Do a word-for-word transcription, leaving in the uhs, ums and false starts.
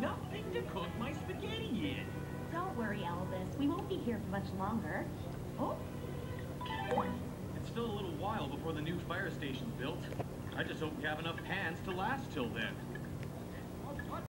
nothing to cook my spaghetti in. Don't worry, Elvis. We won't be here for much longer. Oh. It's still a little while before the new fire station's built. I just hope we have enough pans to last till then.